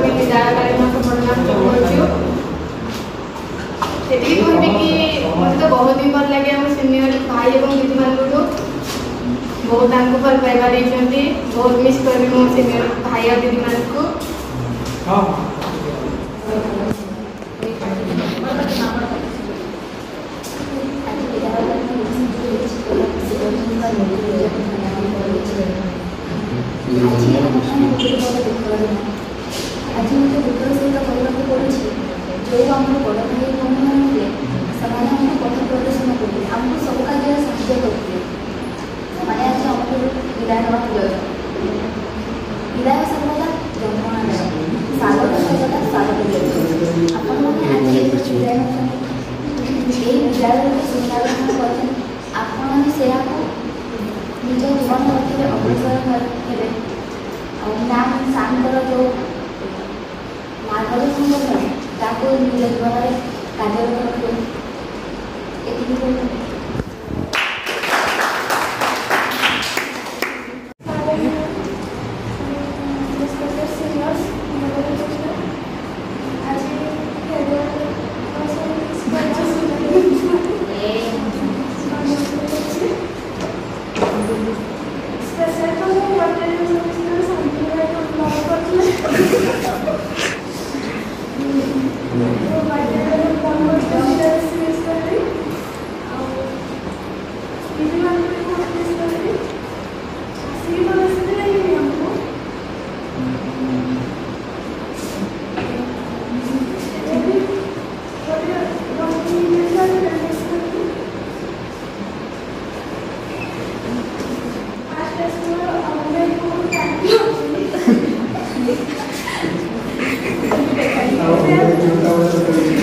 आम विद्यालय प्रणाम करूँ। से कहबी कि मत तो बहुत ही भल लगे आम सीनियर भाई और दीदी मान बहुत आंको भल पाइबा बहुत मिस करी मो सीनियर भाई और दीदी मान को। आज मुझे दुखर सहित कहवाक पड़ू जो आम बड़ भाई भौणी मैंने से पथ प्रदर्शन करते आमको सब कार्य साहय करते आज आमको विदाय नाक विदाय सर्वदा जन्मना स्वागत सर्वदा स्वागत आपण मैंने आज विदाय विद्यालय सुंदर आपण से निज जीवन पथर अग्रसर हे मैम सार जो मार्गदर्शन करते निज जीवन में कार्यरत ये Gracias.